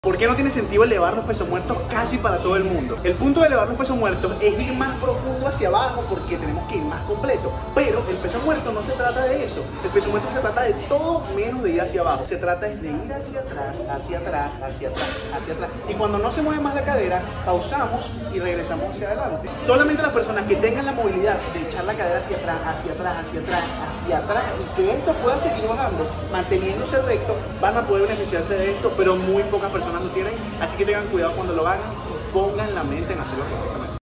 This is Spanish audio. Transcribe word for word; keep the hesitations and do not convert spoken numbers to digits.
¿Por qué no tiene sentido elevar los pesos muertos casi para todo el mundo? El punto de elevar los pesos muertos es ir más profundo hacia abajo porque tenemos que ir más completo. Pero el peso muerto no se trata de eso. El peso muerto se trata de todo menos de ir hacia abajo. Se trata de ir hacia atrás, hacia atrás, hacia atrás, hacia atrás. Y cuando no se mueve más la cadera, pausamos y regresamos hacia adelante. Solamente las personas que tengan la movilidad de echar la cadera hacia atrás, hacia atrás, hacia atrás, hacia atrás, y que esto pueda seguir bajando, manteniéndose recto, van a poder beneficiarse de esto, pero muy pocas personas lo tienen, así que tengan cuidado cuando lo hagan y pongan la mente en hacerlo correctamente.